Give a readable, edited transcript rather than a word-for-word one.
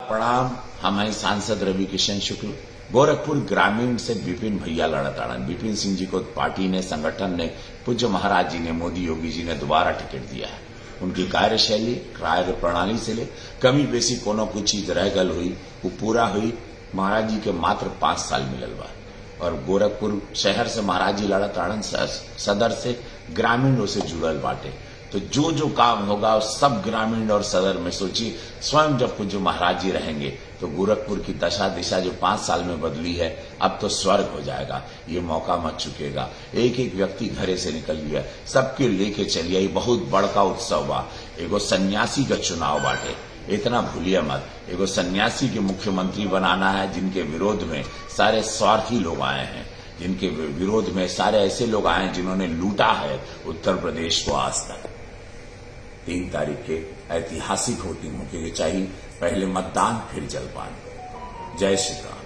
प्रणाम। हम हैं सांसद रवि किशन शुक्ल। गोरखपुर ग्रामीण से विपिन भैया लड़त आड़न। विपिन सिंह जी को पार्टी ने, संगठन ने, पूज्य महाराज जी ने, मोदी योगी जी ने दोबारा टिकट दिया है। उनकी कार्यशैली, कार्य प्रणाली से ले कमी बेसी कोनो कुछ चीज रह गल हुई वो पूरा हुई महाराज जी के मात्र 5 साल मिलल बा। और गोरखपुर शहर से महाराज जी लड़त आड़न, सदर से ग्रामीणों से जुड़ल बाटे। तो जो जो काम होगा सब ग्रामीण और सदर में सोचिए। स्वयं जब पूज्य महाराज जी रहेंगे तो गोरखपुर की दशा दिशा जो 5 साल में बदली है अब तो स्वर्ग हो जाएगा। ये मौका मत चुकेगा। एक एक व्यक्ति घरे से निकल गया, सबके लेके चलिए। ये बहुत बड़का उत्सव बा। एगो सन्यासी का चुनाव बाटे, इतना भूलिए मत। एगो सन्यासी के मुख्यमंत्री बनाना है जिनके विरोध में सारे स्वार्थी लोग आए हैं, जिनके विरोध में सारे ऐसे लोग आए हैं जिन्होंने लूटा है उत्तर प्रदेश को आज तक। 3 तारीख के ऐतिहासिक वोटिंग होके चाहिए। पहले मतदान फिर जलपान। जय श्री राम।